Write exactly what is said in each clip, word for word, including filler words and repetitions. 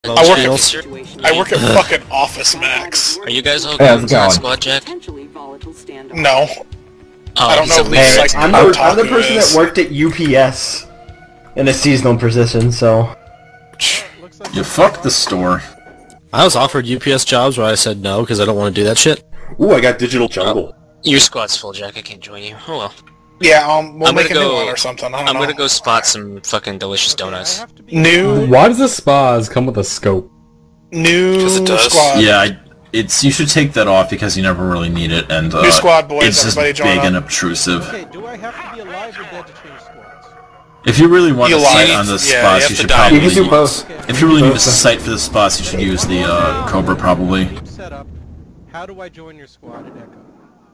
I work at, I work at fucking Office Max. Are you guys all yeah, going to that squad, Jack? No. Oh, I don't know who hey, like, I'm, the, I'm the person that worked at U P S in a seasonal position, so... You fucked the store. I was offered U P S jobs where I said no because I don't want to do that shit. Ooh, I got Digital Jungle. Oh, your squad's full, Jack. I can't join you. Oh well. Yeah, um, we'll I'm make a gonna new go, one or something. I don't I'm know. gonna go spot some fucking delicious donuts. New... Why does the spas come with a scope? New it does. squad. Yeah, I, it's you should take that off because you never really need it, and uh, New squad, boys. it's just Everybody join big up. and obtrusive. Okay, do I have to be alive or dead to change squads? If you really want You to lie. sight on the Yeah, spots, you have you to should die. probably. You can do both. Okay. If you really need a sight for the spots, you should use the uh, Cobra probably. Team setup. How do I join your squad at Echo?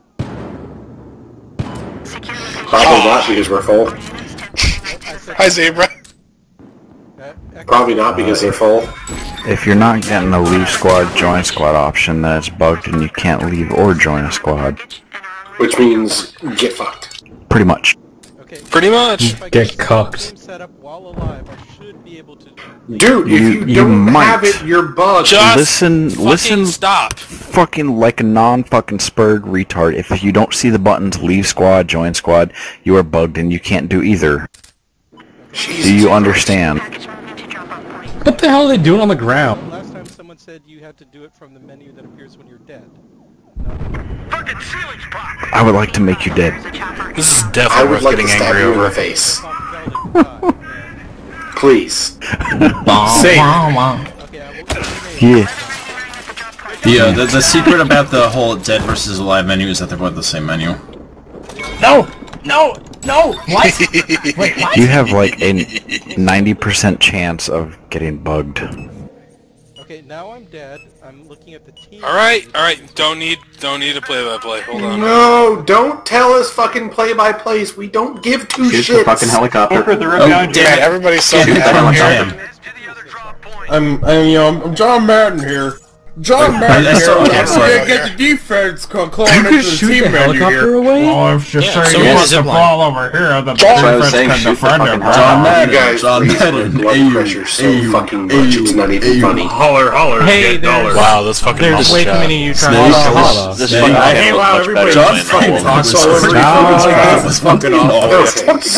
Probably not because we're full. Hi, Zebra. Probably not because they're full. If you're not getting the leave squad, join squad option, then it's bugged and you can't leave or join a squad. Which means, get fucked. Pretty much. Okay. Pretty much. If I Get team cooked. setup while alive, I should be able to. Dude, if You- you, you don't might. have it, you're bugged. Just Listen, fucking listen, stop. fucking like a non-fucking spurred retard. If you don't see the buttons leave squad, join squad, you are bugged and you can't do either. Jesus Do you Christ. understand? What the hell are they doing on the ground? Last time someone said you had to do it from the menu that appears when you're dead. I would like to make you dead. This is I definitely would worth like to getting stab angry you in the over. face. Okay, Please. Say I will Yeah. The, uh, the the secret about the whole dead versus alive menu is that they're both the same menu. No! No! No! What? Wait, what? You have like a ninety percent chance of getting bugged. Okay, now I'm dead. I'm looking at the team. All right, all right. Don't need, don't need to play by play. Hold on. No, don't tell us fucking play-by-plays. We don't give two Shoot shits. the fucking helicopter. Oh, Man, damn it. everybody's so Shoot that mad damn. here. I'm, I'm, you know, I'm John Madden here. John Madden I- I here. saw- I'm okay, gonna sorry. get the defense call, calling You into could the shoot team the menu helicopter here. away? Well, if just Yeah, saying so you yeah, want the zip line. ball over here, the John- defense saying can shoot the defend fucking it. helicopter. John You Madden, guys, John please, Madden, my blood A U, pressure so A U, fucking much, A U, it's not even A U. funny. Holler, holler, Hey, get there's- dollars. Wow, that's fucking There's awesome way too job. many of you Snake. trying to Holla, holla. This Hey, fucking hey, handle wow, much everybody- better John than fucking mine. talks It was all over so you. fucking- It was fucking awful. Okay, so, John,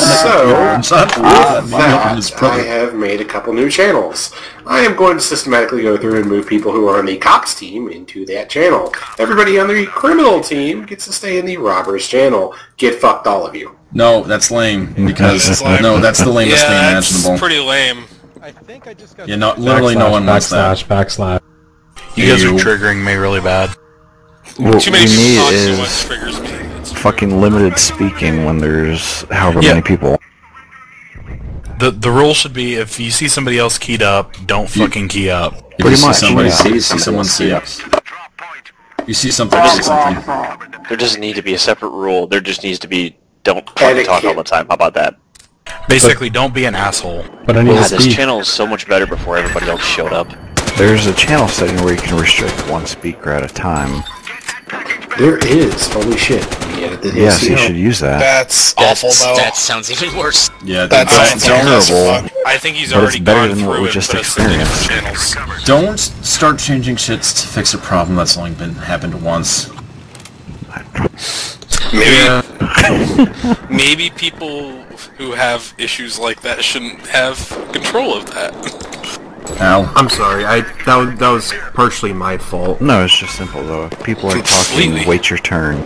with Madden is that, I brother. have made a couple new channels. I am going to systematically go through and move people who are on the cops team into that channel. Everybody on the criminal team gets to stay in the robbers channel. Get fucked, all of you. No, that's lame. Because That's lame. no, that's the lamest thing Yeah, that's imaginable. pretty lame. I think I just got. Yeah, no, literally no one wants that. Backslash, backslash. You guys are Ew. triggering me really bad. What Too we many people need talk so much is triggers me. It's- fucking limited speaking when there's however Yeah. many people. The the rule should be if you see somebody else keyed up, don't fucking key up. If Pretty you see much, somebody, yeah. see, see someone see it. You see something, see something. There doesn't need to be a separate rule. There just needs to be don't fucking talk all the time. How about that? Basically, don't be an asshole. But I need God, to this speak. channel is so much better before everybody else showed up. There's a channel setting where you can restrict one speaker at a time. There is. Holy shit. Yeah, the Yes, you A C L. should use that. That's That's, awful, though. that sounds even worse. Yeah, That don't, sounds don't, awful as terrible. fuck. I think he's But it's already better gone than what through we it, just but it's in different experienced. channels. don't start changing shits to fix a problem that's only been happened once. Maybe, maybe people who have issues like that shouldn't have control of that. Ow. I'm sorry, I that was, that was partially my fault. No, it's just simple though. If people are Completely. talking, wait your turn.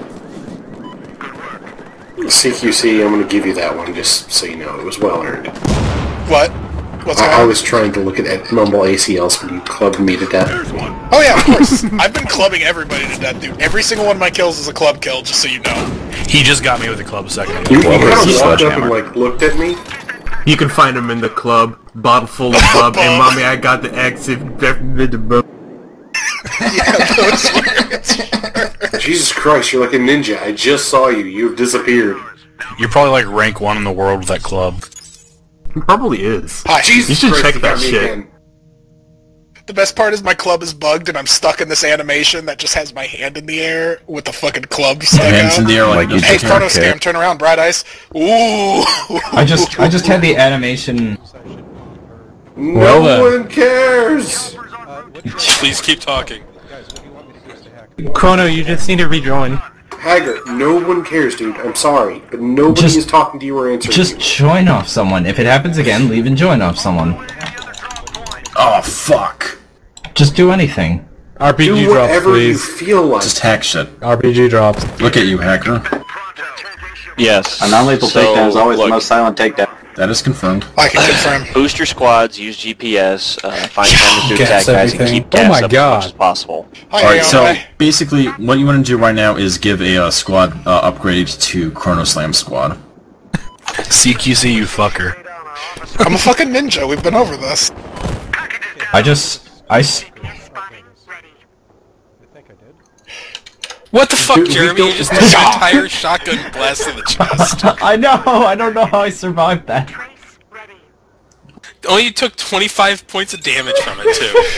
C Q C, I'm going to give you that one just so you know. It was well earned. What? What's I, going I on? was trying to look at that mumble A C Ls when you clubbed me to death. Oh yeah, of course. I've been clubbing everybody to death, dude. Every single one of my kills is a club kill, just so you know. He just got me with a club a second ago. You, you Well, kind it's of a walked up and sledgehammer. like looked at me. You can find them in the club, bottle full of bub, and mommy, I got the exit. The bub. Yeah, those words. Jesus Christ, you're like a ninja. I just saw you. You've disappeared. You're probably like rank one in the world with that club. He probably is. Hi. Jesus You should Christ, check you that got me shit. again. The best part is my club is bugged and I'm stuck in this animation that just has my hand in the air with the fucking club stuck Hands out. in the air like, Like you Hey, just Chronos don't care. Scam, turn around, Bright Ice. Ooh. I just I just had the animation. No Well, then. one cares! Please keep talking. Chrono, you just need to rejoin. Haggard, no one cares, dude. I'm sorry, but nobody Just- is talking to you or answering Just you. join off someone. If it happens again, leave and join off someone. Oh, fuck. Just do anything. R P G Do drops, whatever you please. feel like. Just hack shit. R P G drops. Look at you, hacker. Yes. A non-lethal so, takedown is always look, the most silent takedown. That is confirmed. I can confirm. Boost your squads, use G P S, uh, find time to Gas attack guys, and everything. keep Oh gas my up God. as much as possible. Hi, Alright, so Aeon. basically, what you want to do right now is give a uh, squad uh, upgrade to Chrono Slam Squad. C Q C, you fucker. I'm a fucking ninja. We've been over this. I just... I... s- What the fuck, Dude, we Jeremy? don't- You just took an entire shotgun blast in the chest. I know, I don't know how I survived that. Only you took twenty-five points of damage from it,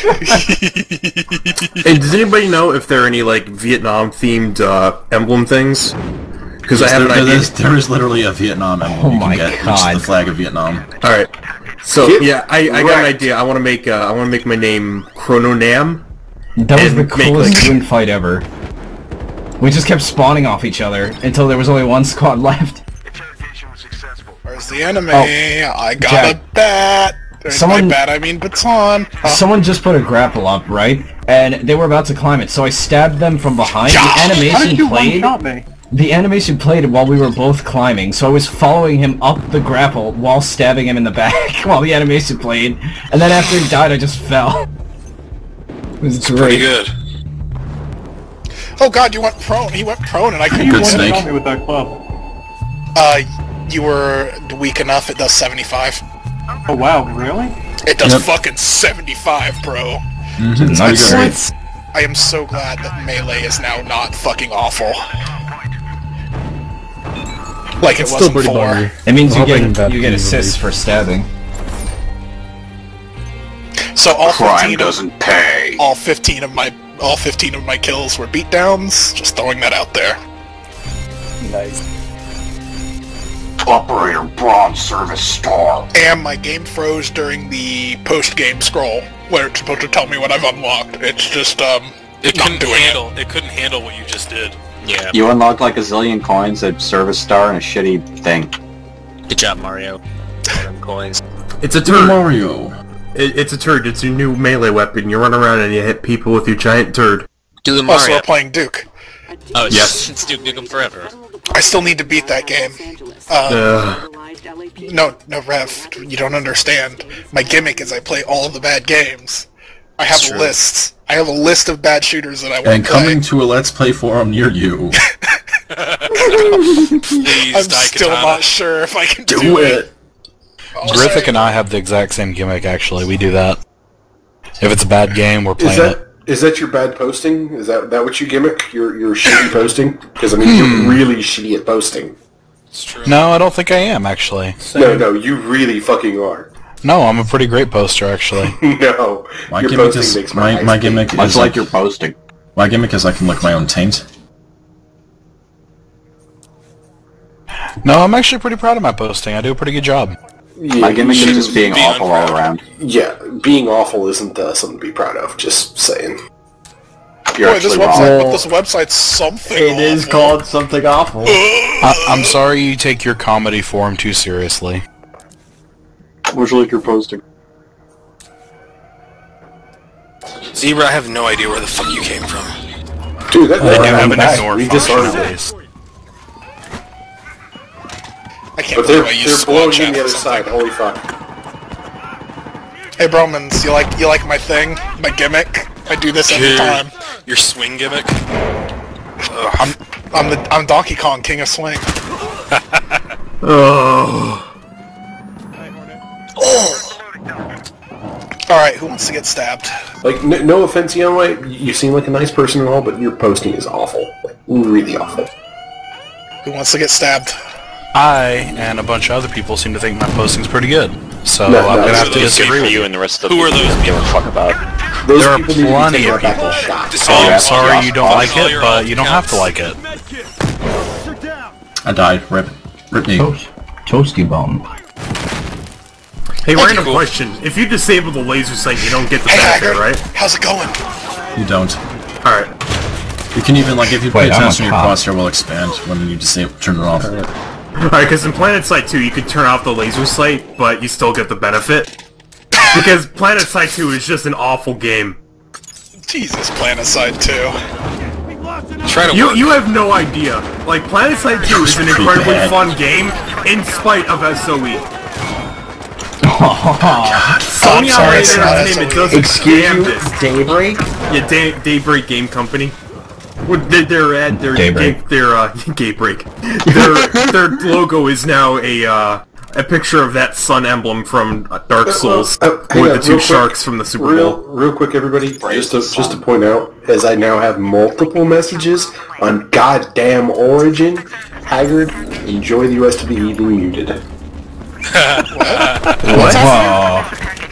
too. And does anybody know if there are any like Vietnam-themed uh, emblem things? Because I Yes, have there, an there idea. is, there is literally a Vietnam emblem Oh you my can get, which God. is the flag of Vietnam. All right. So Get yeah, I, I got an wrecked. idea. I want to make uh, I want to make my name Chrono Nam. That was And the make, coolest like- twin fight ever. We just kept spawning off each other until there was only one squad left. Where's the enemy? Oh, I got Jack. a bat. There's Someone- my bat, I mean baton. Huh? Someone just put a grapple up, right? And they were about to climb it, so I stabbed them from behind. The animation played. The animation played while we were both climbing, so I was following him up the grapple while stabbing him in the back while the animation played. And then after he died, I just fell. It was Pretty great. good. Oh god, you went prone. He went prone and I couldn't Good do it. snake. me with that club. Uh, you were weak enough. It does seventy-five. Oh wow, really? It does Yep. fucking seventy-five, bro. Mm-hmm. Nice. Nice. I am so glad that melee is now not fucking awful. Like it It's still wasn't pretty before. buggy. It means you I'm hoping get that you get can be assists for stabbing. So all Crime fifteen, of, doesn't pay. all fifteen of my all fifteen of my kills were beatdowns. Just throwing that out there. Operator Bronze Service Star. And my game froze during the post-game scroll, where it's supposed to tell me what I've unlocked. It's just um, It not couldn't doing handle. It. couldn't handle what you just did. Yeah. You unlocked like a zillion coins, a service star, and a shitty thing. Good job, Mario. All them coins. It's a Super turd. Mario. It, it's a turd. It's your new melee weapon. You run around and you hit people with your giant turd. Do the it. Also, Mario. we're playing Duke. Oh, it's, Yes. it's Duke Nukem Forever. I still need to beat that game. Um, Uh, no, no, Rev, you don't understand. My gimmick is I play all of the bad games. I have It's a true. list. I have a list of bad shooters that I want And to play. coming to a Let's Play forum near you. Please, I'm still Daikatana. not sure if I can do, Do it. it. Griffith and I have the exact same gimmick, actually. We do that. If it's a bad game, we're Is playing it. that is that your bad posting? Is that that what you gimmick? Your your shitty posting? Because I mean, you're really shitty at posting. It's true. No, I don't think I am, actually. No, no, you really fucking are. No, I'm a pretty great poster, actually. No, My your gimmick posting is makes my my, eyes my big. gimmick Much is like your posting. my gimmick is I can lick my own taint. No, I'm actually pretty proud of my posting. I do a pretty good job. Yeah, My gimmick you is just being be awful all unproud. around. Yeah, being awful isn't uh, something to be proud of. Just saying. You're Boy, this actually website, wrong. but this website's something. It is awful. called something awful. I- I'm sorry you take your comedy form too seriously. Much like your posting. Zebra, I have no idea where the fuck you came from. Dude, that, I that do have an back, ignore we function disarmed at it. least. I can't But they're, believe I used they're squad blowing chat in the for other something. side. Holy fuck. Hey Bromans, you like you like my thing? My gimmick? I do this every Your- time. Your swing gimmick? I'm I'm the I'm Donkey Kong, King of Swing. Oh. Alright, who wants to get stabbed? Like, n- no offense, Yonway, you seem like a nice person and all, but your posting is awful. Like, really awful. Who wants to get stabbed? I and a bunch of other people seem to think my posting's pretty good. So No, I'm no, gonna have so to those disagree for with you you. and the rest of the Who are people those you don't give a fuck about. Those There are people need to be plenty taken of out back people. and shot. Oh, I'm all- sorry you don't all- like all it, your but old you don't have to counts. like it. I died. Rip. Rip me. Toast, toasty bone. Hey, Okay, random cool. question. If you disable the laser sight, you don't get the Hey, benefit, Haggard, right? how's it going? You don't. Alright. You can even, like, if you pay Wait, I'm a attention, your cop. crosshair will expand when you disable, turn it off. Alright, because in Planet Side two, you could turn off the laser sight, but you still get the benefit. Because Planet Side two is just an awful game. Jesus, Planetside two. Try to You work. you have no idea. Like, Planet Side two is an incredibly bad. fun game, in spite of S O E. I'm Sony sorry, it's Operated not Entertainment S O E. does Excuse damn you, this. Daybreak? Yeah, Day, Daybreak Game Company. Well, They're, they're at their Daybreak. Their uh, Daybreak. Their their logo is now a uh, a picture of that sun emblem from uh, Dark Souls Uh, uh, hang with on, the two real quick. sharks from the Super Real, Bowl. real quick, everybody. Just to just to point out, as I now have multiple messages on goddamn Origin, Haggard, enjoy the rest of the evening muted. What? Whoa.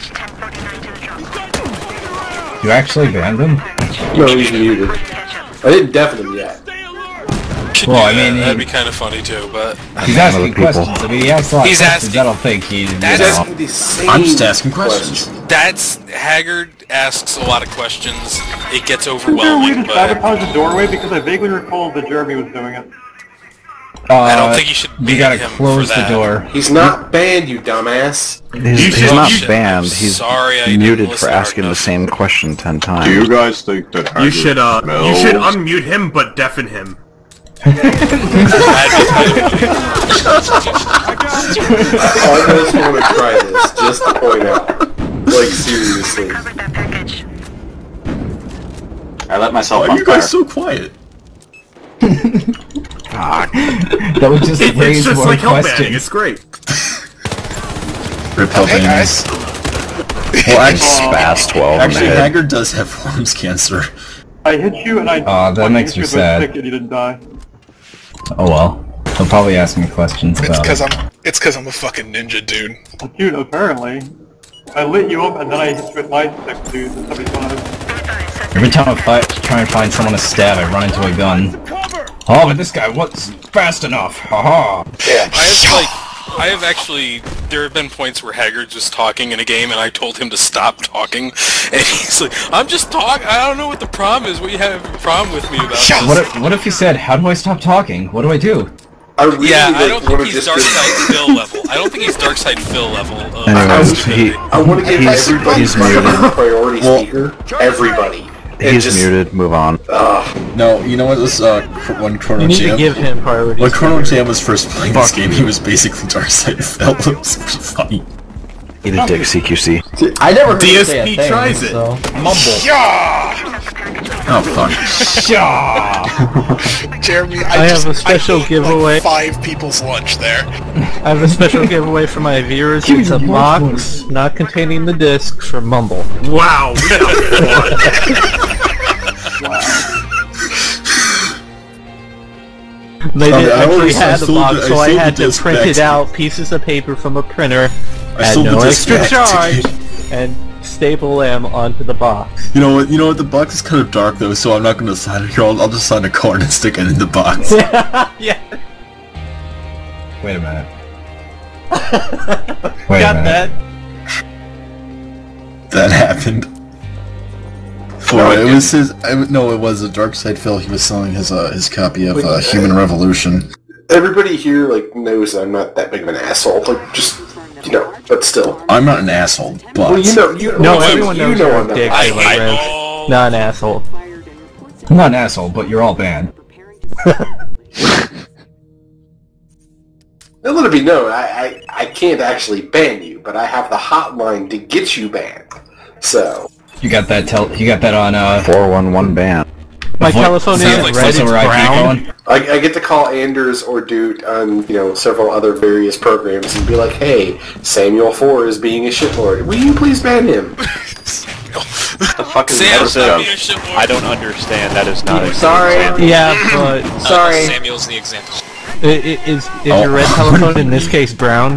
You actually banned him? No, he's muted. I didn't deafen him yet. Can Well, you, I mean, uh, that'd he- be kind of funny too, but He's Other asking people. questions. I mean, he asks a lot He's of questions. asking- I don't think he... You That's know. Asking the same I'm just asking questions. that's Haggard asks a lot of questions. It gets Is there a way overwhelming, to but sabotage the doorway? Because I vaguely recall that Jeremy was doing it. Uh, I don't think you should You ban gotta him for close the that. door. He's not banned, you dumbass. He's, You he's should- not you should- banned. I'm He's sorry I didn't muted listen for hard asking the enough. same question ten times. Do you guys think that You Haggard should uh smells? you should unmute him but deafen him. I just want to try this, just to point out. Like, seriously. I let myself Why on are you fire. guys so quiet? Fuck. That would just It, raise it's just more like hell questions. banning, it's great. Rip Oh, hey Hellbangers. guys. Well, actually, Spaz twelve in the actually head. Haggard does have worms cancer. I hit you and I... Aw, that my makes me fingers were sad. thick and you didn't die. Oh well. He'll probably ask me questions It's about because it. I'm. It's because I'm a fucking ninja, dude. Dude, apparently. I lit you up and then I hit you with my stick, dude. That's seventy-five. Every time I fight, try and find someone to stab, I run into a gun. Oh, but this guy wasn't fast enough. Haha. Yeah. I have like, I have actually. There have been points where Haggard's just talking in a game, and I told him to stop talking, and he's like, "I'm just talking. I don't know what the problem is. What you have a problem with me about?" Shut this?" What if, what if he said, how do I stop talking? What do I do? I really Yeah, like, I don't want think to he's just Dark Side Phil level. I don't think he's Dark Side Phil level. Of Anyways, he, I want to give he's, everybody he's my muted. priority Well- speaker. Everybody. And He's just, muted. Move on. Ugh. No, you know what? This uh, cr- when Chrono You need to Jam. give him priority. When Chrono Jam was first playing this game, he was basically Darkseid Phil. It was pretty funny. Eat a dick, C Q C. I never heard you say a D S P thing, tries it. so... Mumble. Yeah. Oh fuck. Jeremy, I, I just, have a special I ate, giveaway. Like five people's lunch there. I have a special giveaway for my viewers. It's a box not containing the disc from Mumble. Wow. We got They Oh, didn't I actually always- I have the sold box, the- I so I sold had the to disc print back it to out, pieces of paper from a printer, I at sold the no disc extra back to charge, you. and staple them onto the box. You know what? You know what? The box is kind of dark though, so I'm not going to sign it here. I'll, I'll just sign a card and stick it in the box. Yeah. Wait a minute. Wait Got a minute. that? That happened. For No, it it was his. I, no, it was a Darkseid Phil. He was selling his uh, his copy of uh, Human Revolution. Everybody here like knows I'm not that big of an asshole. Like, just you know, but still. I'm not an asshole, but Well, you know, you No, well, everyone you knows know you're I'm a not. dick, I, Taylor I, Rez. Not an asshole. I'm not an asshole, but you're all banned. now let it be known, I, I I can't actually ban you, but I have the hotline to get you banned. So. You got that tel- you got that on uh four one one ban. My vo- telephone sounds isn't like red, it's voice over I P brown. going? I, I get to call Anders or Doot on, you know, several other various programs and be like, hey, Samuel four is being a shitlord. Will you please ban him? The fuck is Sam's that? not being a shitlord. I don't understand. That is not a Sorry. example. Yeah, but Uh, Sorry. Samuel's the example. i- i- is, is Oh. your red telephone, in this case, brown?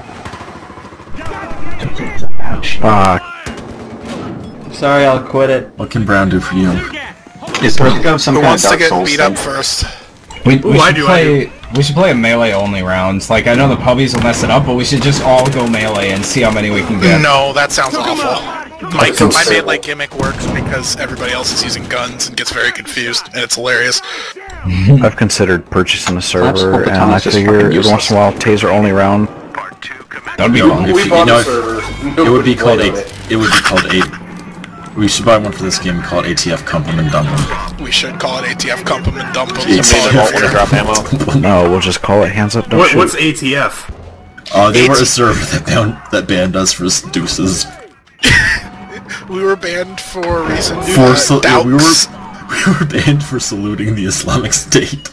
Fuck. Sorry, I'll quit it. what can Brown do for you? Is Rico some Who kind wants of to Dark get Souls beat thing? up first? We, we Ooh, I should do, I play We should play a melee only round. Like, I know the puppies will mess it up, but we should just all go melee and see how many we can get. No, that sounds awful. My, my melee gimmick works because everybody else is using guns and gets very confused, and it's hilarious. I've considered purchasing a server, and I figure every once in a while, taser only round. That'd be fun. If you, you know, if, it would be called a. It would be called a. We should buy one for this game called A T F Dump 'em and Dump 'em. We should call it A T F Dump 'em and Dump 'em. Somebody won't want to drop ammo. No, we'll just call it Hands Up, Don't what, Shoot. What's A T F? Uh, they were a server that banned, that banned us for deuces. We were banned for a reason. For uh, so, doubts. yeah, we were we were banned for saluting the Islamic State.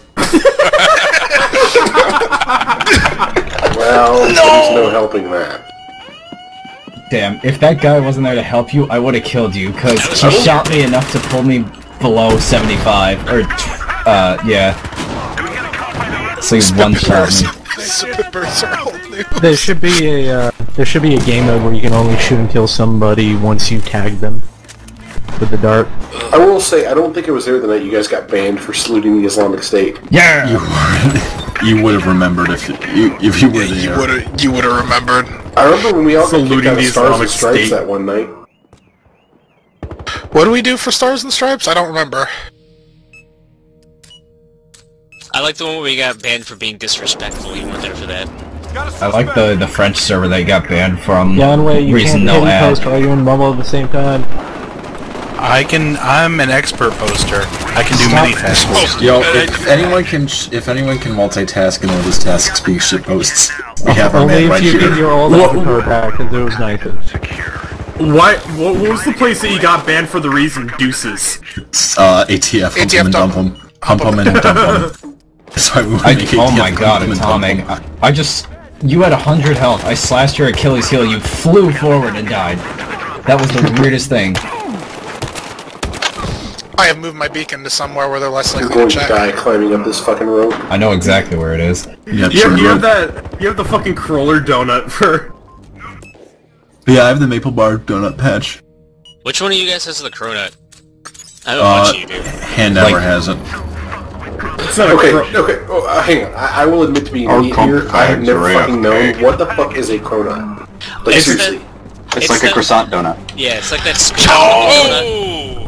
Well, No! there's no helping that. Damn, if that guy wasn't there to help you, I would have killed you, because he shot me enough to pull me below seventy-five, or, uh, yeah. So he one-shot me. Spippers are all new. There should be a uh, there should be a game mode where you can only shoot and kill somebody once you tag them with the dart. I will say, I don't think it was there the night you guys got banned for saluting the Islamic State. Yeah. You would, you would have remembered if you if you were there. You would have you would have remembered. I remember when we all got Saluting kicked out of the Stars and Islamic Stripes State. that one night. What do we do for Stars and Stripes? I don't remember. I like the one where we got banned for being disrespectful. You weren't there for that. I like the the French server they got banned from. Yanway, you reason can't no hit ad. post while you're in bubble at the same time. I can. I'm an expert poster. I can do many things. Yo, if anyone can, sh if anyone can multitask and all those tasks being shit posts, we have our Only man if right you here. get your old avatar back, because it was nice. Why? What, what was the place that you got banned for the reason? Deuces. Uh, A T F, hump 'em and dump 'em, hump 'em and dump 'em. That's why we were I, making oh A T F my god, hump 'em and dump 'em. Atomic. I, I just... You had a hundred health. I slashed your Achilles heel. You flew forward and died. That was the weirdest thing. I have moved my beacon to somewhere where they're less You're likely going to to check. die climbing up this fucking rope. I know exactly where it is. Yeah, You have, you have that. You have the fucking crawler donut for. Yeah, I have the maple bar donut patch. Which one of you guys has the cronut? I have a Uh, bunch of you do. Hand never Like- has it. It's not Okay, a cro okay, oh, uh, hang on. I, I will admit to being Our an idiot here. I have comp never bags are fucking known what the fuck is a cronut. Like, It's seriously. It's, It's like the- a croissant donut. Yeah, it's like that donut.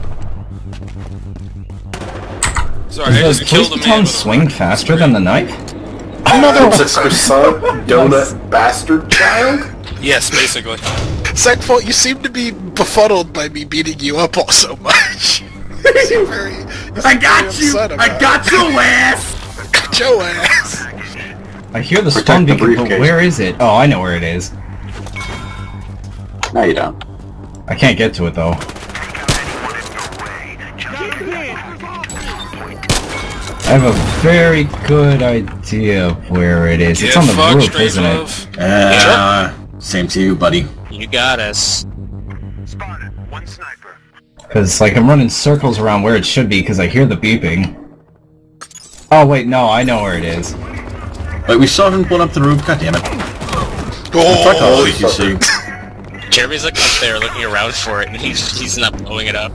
Sorry, I Does just killed a Twisted man Tongue with a swing faster than the knife? Another croissant donut bastard child? Yes, basically. Segfault, you seem to be befuddled by me beating you up all so much. You seem very, you seem I got very you! upset I about got it. your ass! Got your ass. I hear the Protect stun the beacon, but briefcase. where is it? Oh, I know where it is. No, you don't. I can't get to it though. I have a very good idea of where it is. It's Get on the fucked, roof, Strange isn't Love. it? Uh, same to you, buddy. You got us. Because, like, I'm running circles around where it should be because I hear the beeping. Oh, wait, no, I know where it is. Wait, we saw him blown up the roof. God damn it! Fuck all Oh, you see. Jeremy's like up there looking around for it, and he's he's not blowing it up.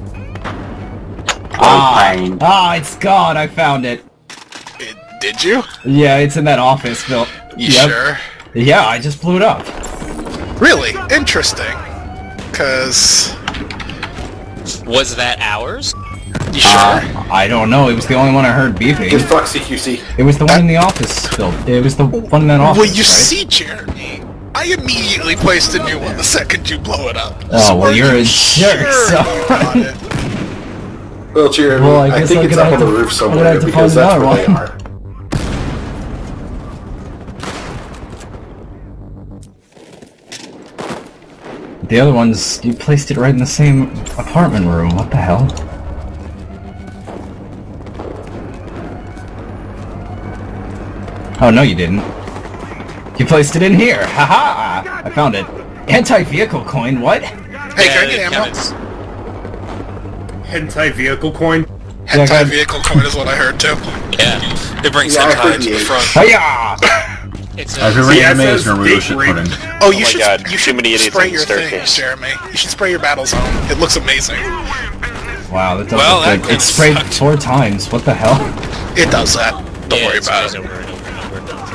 Ah, pain. ah, it's gone. I found it. it- did you? Yeah, it's in that office, Phil. You Yep. sure? Yeah, I just blew it up. Really? Interesting. Cause... Was that ours? You sure? Uh, I don't know. It was the only one I heard Get beeping. fucked, C Q C. It was the one in the office, Phil. It was the one in that office, Well, you right? see, Jeremy, I immediately placed a new one the second you blow it up. Oh, So well, are you're you a jerk, sure son. about it? Well, Jeremy, Well, I I, guess think I'm it's gonna up on have the to- roof I'm gonna somewhere have to because find that's another where they one. are. The other ones, you placed it right in the same apartment room. What the hell? Oh, no you didn't. You placed it in here! Haha! I found it. Anti-vehicle coin, what? Hey, can I get ammo? Kevin's- Hentai vehicle coin. Yeah, Hentai guys. vehicle coin is what I heard too. Yeah. It brings Yeah, I hentai heard to the the- front. Hiya! It's Uh, if you're a, reading Yeah, it anime, says it's gonna really big shit ring. pudding. Oh, you my should God, you too should many idiots spray on the your staircase. things, Jeremy. You should spray your battle zone. It looks amazing. Wow, that does Well, look that good. kinda It's sprayed sucked. four times. What the hell? It does that. Don't yeah, worry it's about always it. over.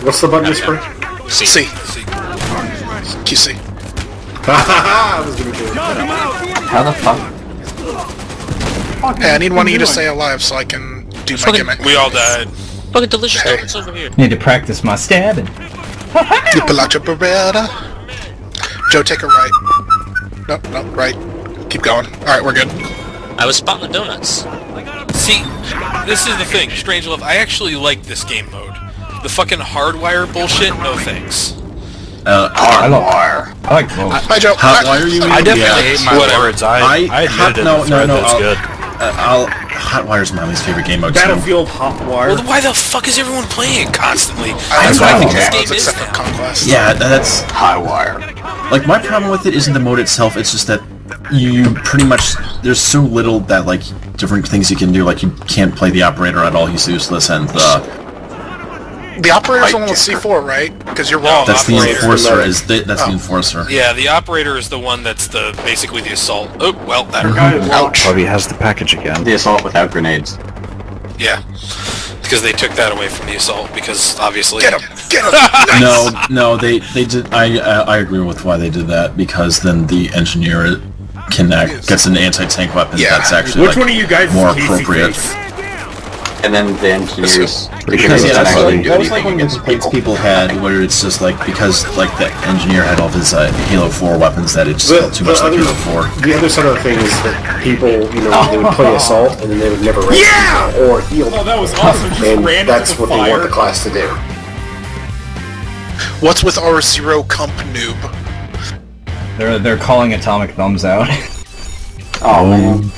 What's the button to spray? C. C. Q C. Haha, I was gonna do it. How the fuck? Hey, I need one of you to stay alive so I can do my Fucking- gimmick. We all died. Fucking delicious donuts over here. Need to practice my stabbing. You pull out your Beretta. Joe, take a right. Nope, nope, right. Keep going. Alright, we're good. I was spotting the donuts. See, this is the thing, Strangelove, I actually like this game mode. The fucking hardwire bullshit, no thanks. Uh, Hardwire. I like both. Hi, Joe. Hotwire, you mean? I definitely Yeah. hate my Whatever. words. I, I, I hot, admitted no, in the no, thread no, that's I'll, good. Uh, I'll, Hotwire's my least favorite game mode, too. Battlefield Hotwire. Well, why the fuck is everyone playing it constantly? I That's don't what I know think this modes game is except for now. Conquest. Yeah, that's... Highwire. Like, my problem with it isn't the mode itself, it's just that you pretty much... There's so little that, like, different things you can do, like, you can't play the operator at all, he's useless, and the... The operator's the one with C four, right? Because you're wrong. That's the operator. enforcer, is the, that's the Oh. enforcer. Yeah, the operator is the one that's the basically the assault. Oh, well, that Ouch. Bobby has the package again. The assault without grenades. Yeah, because they took that away from the assault, because obviously... Get him! Get him! No, no, they they did. I uh, I agree with why they did that, because then the engineer can act, gets an anti-tank weapon. Yeah. That's actually Which like, one of you guys more is Casey appropriate. Face? And then the engineers... Because yeah, that's actually like, do that was like anything one of the against complaints people. people had, where it's just like because like the engineer had all of his uh, Halo four weapons that it just The, felt too the much like other, Halo four. the other side of the thing is that people, you know, they would play assault and then they would never rest Yeah! or heal. Oh, that was awesome. Just And ran that's into what the they want fire. the class to do. What's with R zero comp noob? They're they're calling atomic thumbs out. Oh, man.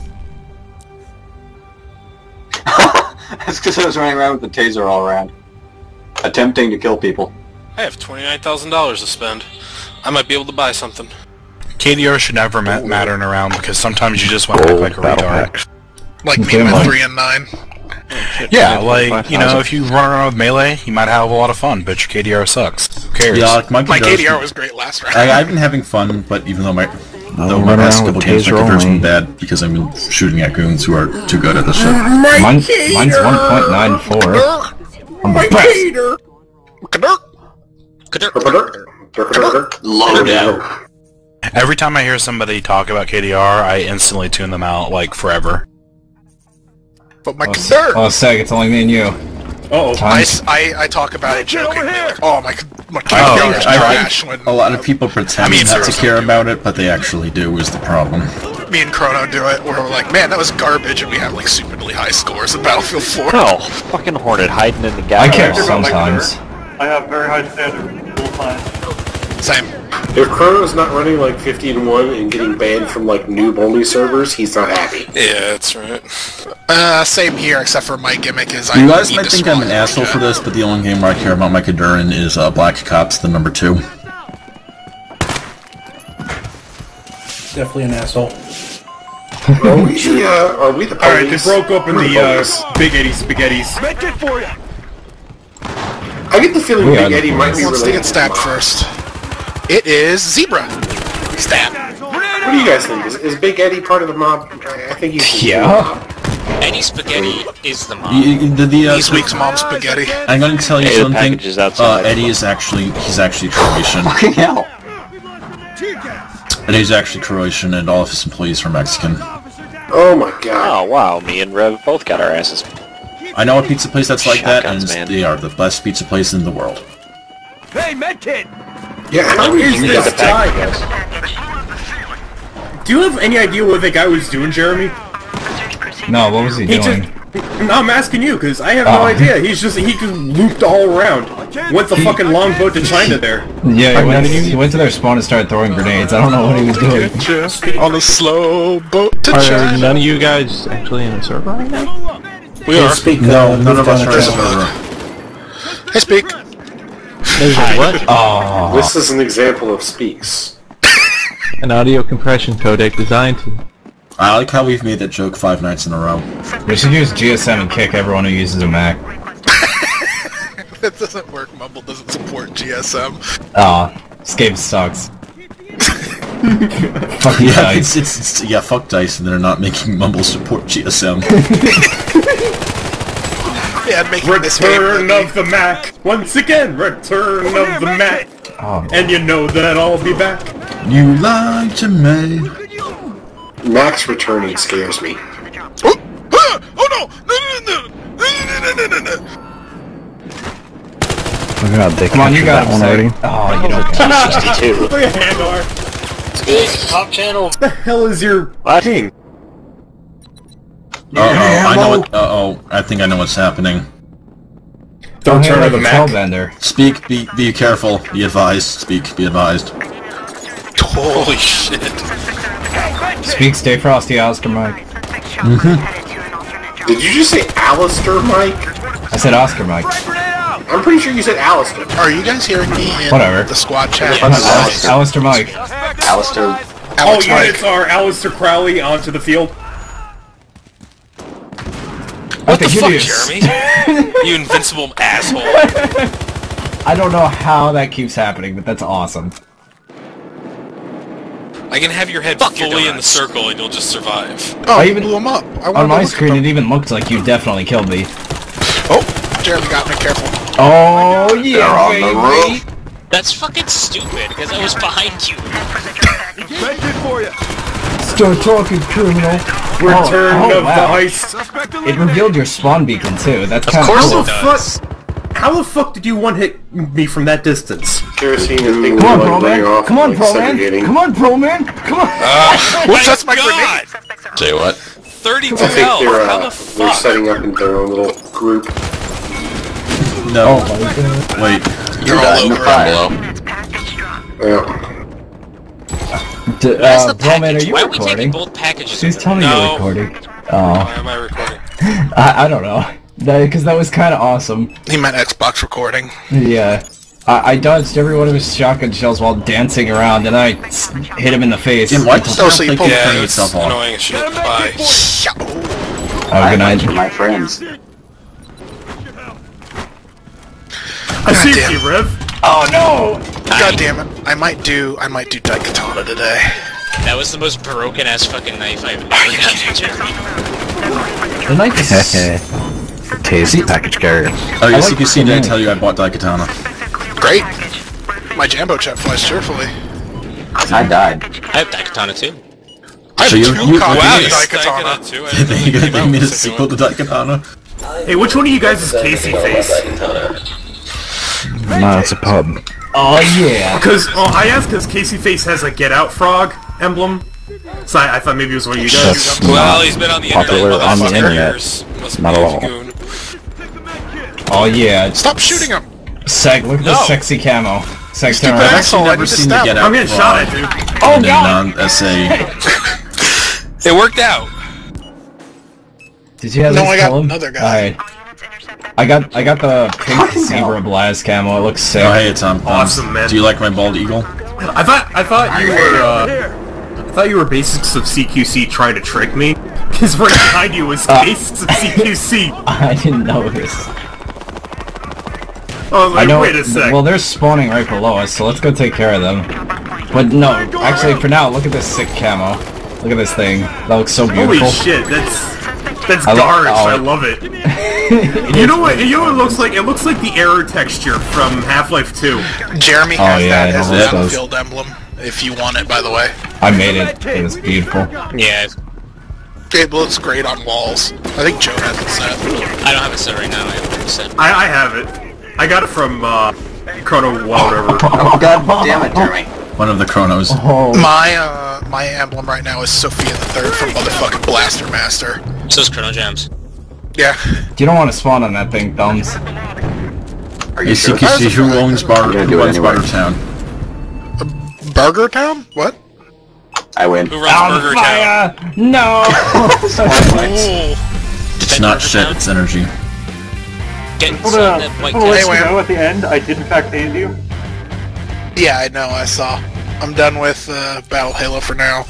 That's because I was running around with the taser all around. Attempting to kill people. I have twenty-nine thousand dollars to spend. I might be able to buy something. K D R should never ma matter around because sometimes you just want to act like a retard. Like me Okay, with Mike. three and nine. Yeah, like, you know, if you run around with Melee, you might have a lot of fun, but your K D R sucks. Who cares? Yeah, like my, My K D R conversion- was great last round. I, I've been having fun, but even though my No, though my run last around couple with games my taser conversion's only. been bad because I've been shooting at goons who are too good at this shit. Mine, mine's one point nine four. I'm the best. Load out. Every time I hear somebody talk about K D R, I instantly tune them out, like, forever. But my Oh, concern... oh, Seg, it's only me and you. Uh-oh. I, Times. I, I talk about it jokingly, like, oh my, my K D Oh, R is I trash when think a lot of people pretend I mean, not to seriously, care about it, but they actually do is the problem. me and Chrono do it, where we're like, man, that was garbage, and we have like stupidly high scores in Battlefield four. No, fucking Hornet hiding in the gap. I care sometimes. I have very high standards all time. Same. If Chrono's not running like fifty and one and getting banned from like noob-only servers, he's not happy. Yeah, that's right. Uh, same here, except for my gimmick is I You guys need might to think swallow I'm an the asshole jet. for this, but the only game where I care about my Kadurin is uh, Black Cops, the number two. Definitely an asshole. Are we the, uh, are we the police? Alright, they broke open We're the, uh, police. Big Eddie Spaghettis. Make it for you! I get the feeling We Big are the Eddie might be Who wants to related get stabbed Mom. first? It is Zebra. Stab. What do you guys think? Is, is Big Eddie part of the mob? I I think he's Yeah. Eddie Spaghetti is the mom. Y- y- The, the, uh, This week's mom's spaghetti. I'm going to tell you Hey, the something. package is Uh, outside. Eddie is actually he's actually Croatian. Fucking hell. Eddie's actually Croatian, and all of his employees are Mexican. Oh my god. Oh wow, me and Rev both got our asses. I know a pizza place that's like that, and Shotguns, man. they are the best pizza place in the world. Hey, medkit! Yeah, how Here's is this this guy. Do you have any idea what the guy was doing, Jeremy? No, what was he, He doing? just... No, I'm asking you, because I have no Oh. idea. He's just... He just looped all around. Went the fucking longboat to China there. Yeah, he went, he went to their spawn and started throwing grenades. I don't know what he was doing. Just on a slow boat to Are China. none of you guys actually in a server right now? We are. Speak, No, uh, none of us down are at in this the Hey, speak. There's a what? Oh. This is an example of speaks. An audio compression codec designed to... I like how we've made that joke five nights in a row. We should use G S M and kick everyone who uses a Mac. That doesn't work. Mumble doesn't support G S M. Aw, this game sucks. Fucking Yeah, dice. it's, it's, it's yeah, fuck Dice, and they're not making Mumble support G S M. Yeah, making this Return of the Mac! Once again, Return of the Mac! Oh. And you know that I'll be back. You lied to me. Max returning scares me. Oh, ah, oh no! No, no, no, no, no, no, no, no. Oh god, they Come on, you got that one already. Oh, you don't sixty-two. Look at Handar. It's good. Top channel. What the hell is your ping? Uh oh, I know what. Uh oh, I think I know what's happening. Don't turn on the Mac. Mac. Speak, be be careful, be advised. Speak, be advised. Holy shit. Speak, stay frosty, Oscar Mike. Mm-hmm. Did you just say Alistair, Mike? I said Oscar Mike. I'm pretty sure you said Alistair. Are you guys hearing me in Whatever. the squad chat? Alistair. Alistair Mike. Alistair. All Alex Mike. units are Alistair Crowley onto the field. What the fuck, is. Jeremy? You invincible asshole. I don't know how that keeps happening, but that's awesome. I can have your head Fuck your fully in the donuts. circle and you'll just survive. Oh, I you even- blew him up. I On wanted to my look at screen, them. it even looked like you definitely killed me. Oh, Jeremy got me. Careful. Oh, yeah, They're on the baby. roof. That's fucking stupid, because I was behind you. for you. Start talking, criminal. Return oh, of wow. the Heist. It revealed your spawn beacon, too. That's Of kind course cool. it does. How the fuck did you one-hit me from that distance? Kerosene and things Come on, like bro, laying man. off Come on, like bro, man. segregating. Come on, bro, man. Come on. Uh, Whoops, that's my God! Say what? thirty-two I think L. they're, How uh, the they're fuck? setting up in their own little group. No. Oh, my God. Wait. You're all over Below. it. Yeah. D Where's uh, the bro, man, are package? you Why are we taking recording? both packages? She's of telling me No. you're recording. Why Oh, am I recording? I, I don't know. Because that was kind of awesome. He meant Xbox recording. Yeah. I, I dodged every one of his shotgun shells while dancing around, and I s- hit him in the face. Jim, why does Oh, that so you play pulled- keep Yeah, turning it's itself off? annoying as shit. Bye. Oh, good night. For my friends. I see damn. you, Rev. Oh, no! God damn it! I might do. I might do Daikatana today. That was the most broken ass fucking knife I've ever gotten, Jeremy. The knife is... Tasty package carrier. Oh, yes, like you can see. the Did I name. tell you I bought Daikatana? Great. My Jambo chat flies cheerfully. I died. I have Daikatana too. I have So you- two you- copies Wow, of you Daikatana. Daikatana too? I didn't know You're you gonna came make out me with a the second sequel to one. Daikatana? Hey, which one of you guys is Casey Face? No, it's a pub. Oh, yeah. Because oh, I asked because Casey Face has a Get Out Frog emblem. So I, I thought maybe it was one of you guys. That's Well, not he's been on the popular internet, on the for internet. years. Must Not be at a all. goon. Oh, yeah. Stop shooting him! Seg, look at No. the sexy camo. Sex Stupid turn around. asshole! I Never need to seen the stab Get him. Out I'm getting shot at, dude. Oh, and then God! on S A. It worked out. Did you have No, this I got column? another guy. Alright. I got I got the pink zebra blast camo. It looks sick. Oh, hey, it's on. Awesome, man. Do you like my bald eagle? I thought I thought you were uh, I thought you were basics of C Q C trying to trick me. Because right behind you was Uh. basics of C Q C. I didn't know this. Oh, I was I like, know. wait a sec. Well, they're spawning right below us, so let's go take care of them. But no, actually, for now, look at this sick camo. Look at this thing. That looks so beautiful. Holy shit, that's that's I lo- garbage. oh. I love it. You know what? You know what it looks like? It looks like the error texture from Half-Life two. Jeremy Oh, has yeah, that it as almost a does. field emblem. If you want it, by the way. I made it. It was beautiful. Yeah, It looks great on walls. I think Joe has it set. I don't have it set right now. I have it set. I, I have it. I got it from uh, Chrono whatever. Oh, god damn it, Jeremy. One of the Chronos. Oh, My uh, my emblem right now is Sophia the Third from motherfucking Blaster Master. So is Chrono Jams. Yeah. you don't want to spawn on that thing, thumbs. Are you You sure? see, you see who owns Bar I'm gonna who do it owns anyway. Barter Town? Burger Town? What? I win. Who runs On Burger Town? fire! No! Ooh. It's not shit, it's energy. Get Hold some on. that white I'll let cat. you Anyway. know at the end, I did in fact hand you. Yeah, I know, I saw. I'm done with uh, Battle Halo for now.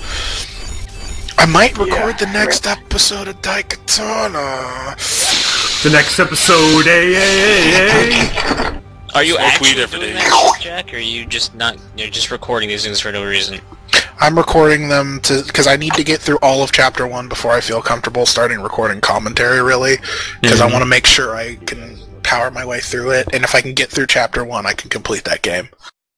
I might record the next episode of Daikatana. The next episode, hey, hey, hey, hey. Are you Smoke actually weed every doing day. that shit, Jack? Or are you just not? You're just recording these things for no reason? I'm recording them to because I need to get through all of Chapter One before I feel comfortable starting recording commentary. Really, because mm-hmm. I want to make sure I can power my way through it, and if I can get through Chapter One, I can complete that game.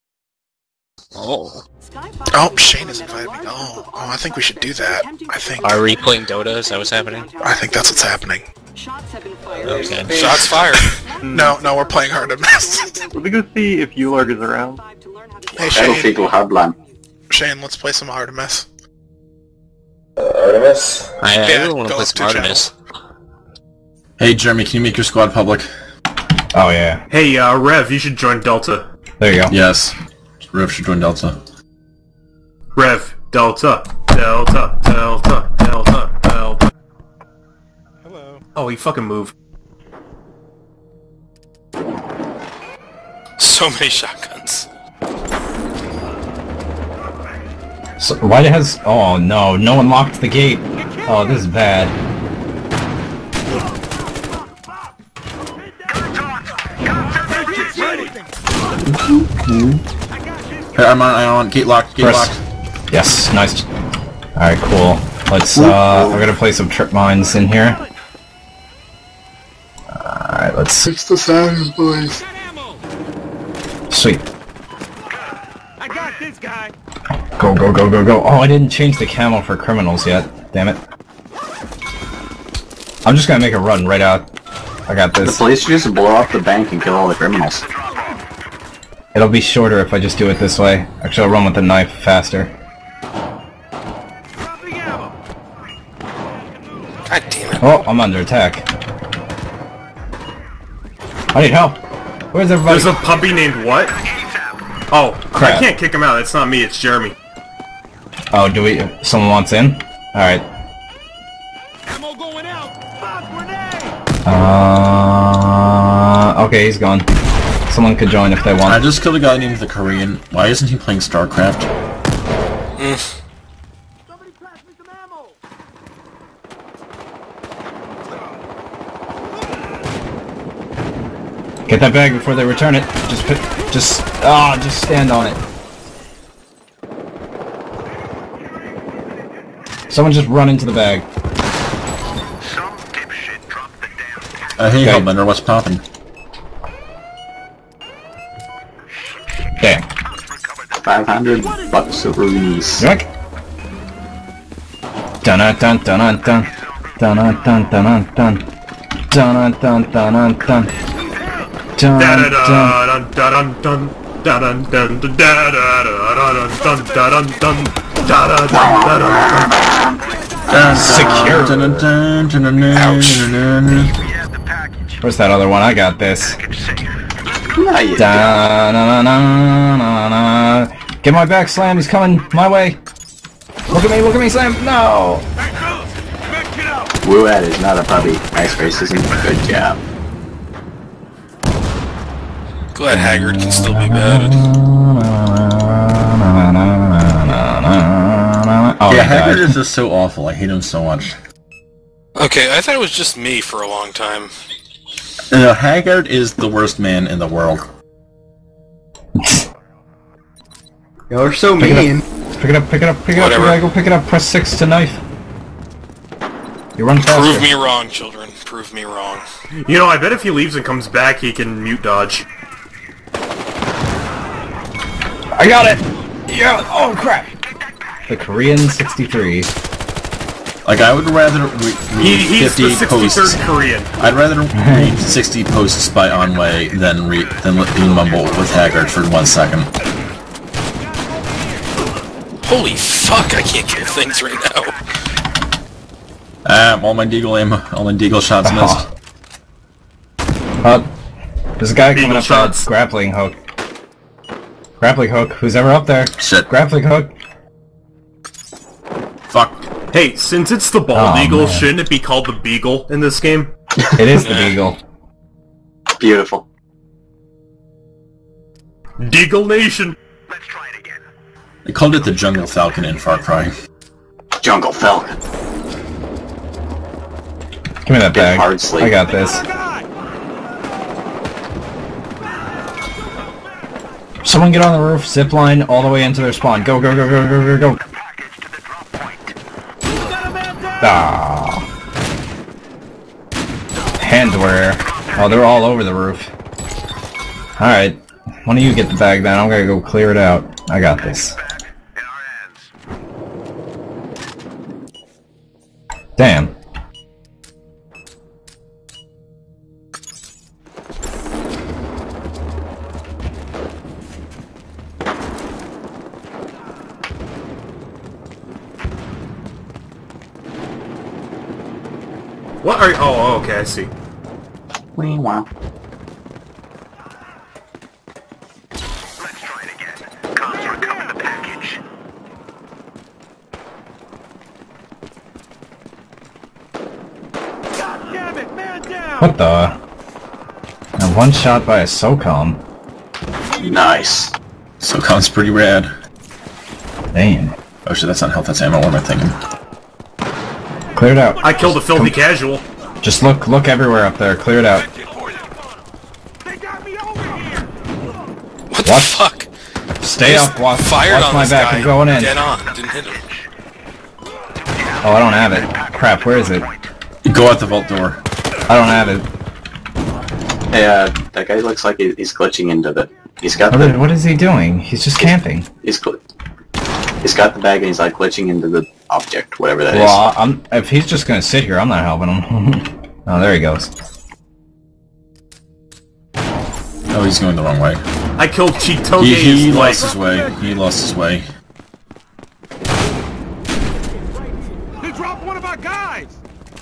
Oh. Oh, Shane has invited me. Oh, oh, I think we should do that. I think. Are we playing Dota? Is that what's happening? I think that's what's happening. Okay. Shots fired. No, no, we're playing Artemis. Let me go see if Ularg is around. Hey, Shane. People Hardline. Shane, let's play some Artemis. Uh, Artemis? I, I Yeah, really want to go play to some Artemis. Hey, Jeremy, can you make your squad public? Oh, yeah. Hey, uh, Rev, you should join Delta. There you go. Yes. Rev should join Delta. Rev, Delta, Delta, Delta, Delta, Delta. Hello. Oh, he fucking moved. So many shotguns. So, why has... Oh, no. No one locked the gate. Oh, this is bad. Hey, I'm on, I'm on. Gate locked, gate Press. locked. Yes, nice. Alright, cool. Let's, uh, we're gonna play some trip mines in here. Alright, let's... Fix the sounds, boys. Sweet. I got this guy. Go, go, go, go, go. Oh, I didn't change the camo for criminals yet. Damn it. I'm just gonna make a run right out. I got The this. police should just blow up the bank and kill all the criminals. It'll be shorter if I just do it this way. Actually, I'll run with the knife faster. God damn it. Oh, I'm under attack. I need help. Where's everybody? There's a puppy named what? Oh, Crap. I can't kick him out. It's not me, it's Jeremy. Oh, do we... Someone wants in? Alright. Ammo going out. Bomb grenade. Uh... Okay, he's gone. Someone could join if they want. I just killed a guy named the Korean. Why isn't he playing StarCraft? Mm. Somebody pass me some ammo. Get that bag before they return it. Just put... Just... Ah, just stand on it. Someone just run into the bag. Uh, hey, Okay. Hellbender, what's poppin'? Damn. five hundred bucks of rupees. Yoink. Dun dun dun dun dun dun dun dun dun dun dun dun dun dun dun. Da da da dun da dun dun da dun dun da da da dun da dun dun da da dun da dun. Secure. Ouch. Where's that other one? I got this. No, you Da na na na na. Get my back, Slam. He's coming my way. Look at me. Look at me, Slam. No. Woo at is not a puppy. Nice racism. Good job. Glad Haggard can still be bad. Oh, yeah, Haggard is just so awful. I hate him so much. Okay, I thought it was just me for a long time. No, Haggard is the worst man in the world. Y'all are so Pick mean. it up. Pick it up. Pick it up. Pick it up. You Whatever. gotta go pick it up. Press six to knife. You run faster. Prove me wrong, children. Prove me wrong. You know, I bet if he leaves and comes back, he can mute dodge. I got it! Yeah! Oh crap! The Korean sixty-three. Like, I would rather re read He, he's the fifty sixty-third posts. Korean. I'd rather read sixty posts by Onway than re than let me mumble with Haggard for one second. Holy fuck, I can't kill things right now. Ah, all my deagle aim, all my deagle shots missed. Uh, there's a guy Beagle coming up shots. that grappling hook. Grappling hook, who's ever up there? Shit. Grappling hook. Fuck. Hey, since it's the bald Oh, eagle, man. shouldn't it be called the beagle in this game? It is the Beagle. Beautiful. Deagle Nation! They called it the Jungle Falcon in Far Cry. Jungle Falcon. Give me that Get bag. hard sleep. I got this. Someone get on the roof, zip line all the way into their spawn. Go, go, go, go, go, go, go. Ah. Handwear. Oh, they're all over the roof. Alright. Why don't you get the bag then? I'm gonna go clear it out. I got this. Damn. What are you? Oh, okay, I see. Wee wow. Let's try it again. Cons are coming the package. God damn it, man down! What the? And one shot by a SOCOM. Nice. SOCOM's pretty rad. Damn. Oh shit, that's not health, that's ammo. What am I thinking? Clear it out. I killed a filthy casual. Just look, look everywhere up there. Clear it out. What the What? fuck? Stay Just up. Watch, fired watch on my this back. guy. I'm going in. Dead on. Didn't hit him. Oh, I don't have it. Crap. Where is it? Go out the vault door. I don't have it. Hey, uh, that guy looks like he- he's glitching into the... He's got What the... is, what is he doing? He's just camping. He's gl- He's got the bag and he's like glitching into the object, whatever that is. Well, I'm, if he's just gonna sit here, I'm not helping him. Oh, there he goes. Oh, he's going the wrong way. I killed Chitoge's He, he wife. lost his way. He lost his way. They dropped one of our guys!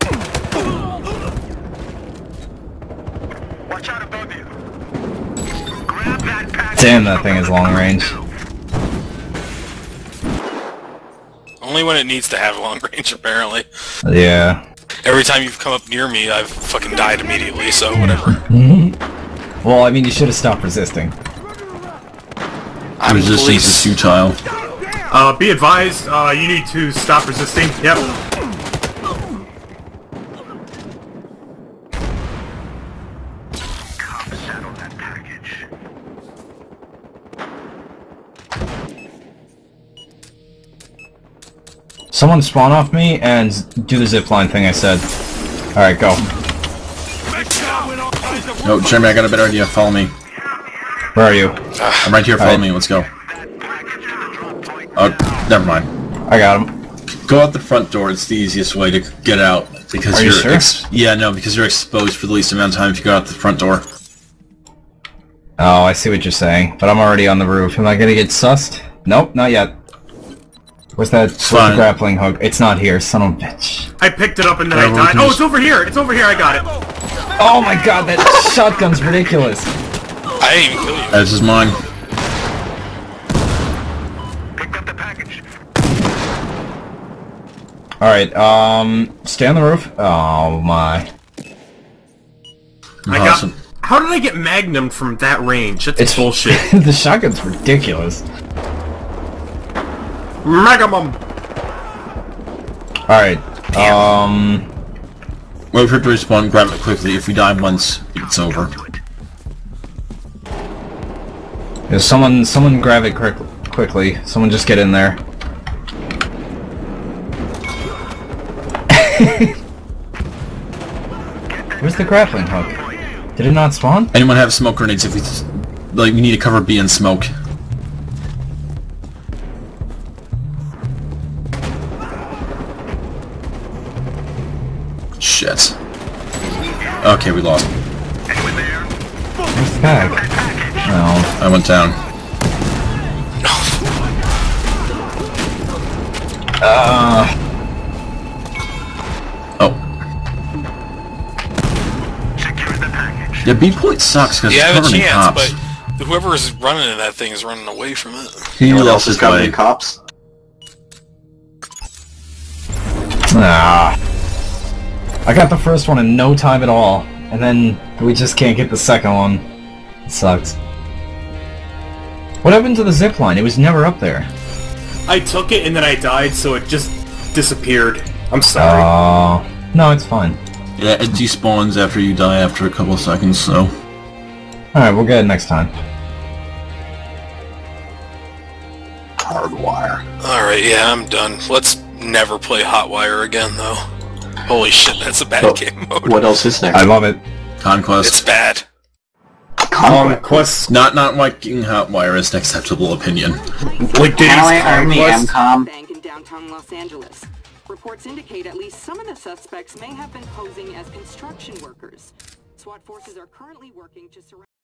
Watch out above you. Grab that package. Damn, that thing is long range. Only when it needs to have long range, apparently. Yeah. Every time you've come up near me, I've fucking died immediately, so whatever. Well, I mean, you should have stopped resisting. I'm Resistance police. is futile. Uh, be advised, uh, you need to stop resisting. Yep. Someone spawn off me and do the zipline thing I said. Alright, go. No, Jeremy, I got a better idea. Follow me. Where are you? I'm right here. Follow Alright. me. Let's go. Oh, never mind. I got him. Go out the front door. It's the easiest way to get out because Are you you're sure? ex yeah, no, because you're exposed for the least amount of time if you go out the front door. Oh, I see what you're saying. But I'm already on the roof. Am I gonna get sussed? Nope, not yet. Where's that where's the fine. grappling hook? It's not here, son of a bitch. I picked it up and then Yeah, I well, died. we can Oh, just- it's over here! It's over here, I got it! Oh my god, that shotgun's ridiculous. I didn't even kill you. This is mine. Picked up the package. Alright, um, stay on the roof. Oh my. I got... Awesome. How did I get magnumed from that range? That's It's bullshit. The shotgun's ridiculous. Megamum! Alright, um... Wait for it to respawn, grab it quickly. If we die once, it's over. Yeah, someone, someone grab it quick, quickly. Someone just get in there. Where's the grappling hook? Did it not spawn? Anyone have smoke grenades if we... Like, we need to cover B in smoke. Shit. Okay, we lost. Where's the bag? No. I went down. Uh... Oh. Yeah, B point sucks because You it's have a covered in chance, cops. but whoever's running that thing is running away from it. He Anyone lost else is his covered way. in cops? Ah. I got the first one in no time at all, and then we just can't get the second one. It sucks. What happened to the zipline? It was never up there. I took it and then I died, so it just disappeared. I'm sorry. Oh. No, it's fine. Yeah, it despawns after you die after a couple of seconds, so... Alright, we'll get it next time. Hardwire. Alright, yeah, I'm done. Let's Never play Hotwire again, though. Holy shit, that's a bad Oh, game mode. What else is there? I love it. Conquest. It's bad. Conquest. Not not liking Hotwire is an acceptable opinion. Like Halle Army M COM. Bank in downtown Los Angeles. Reports indicate at least some of the suspects may have been posing as construction workers. SWAT forces are currently working to surround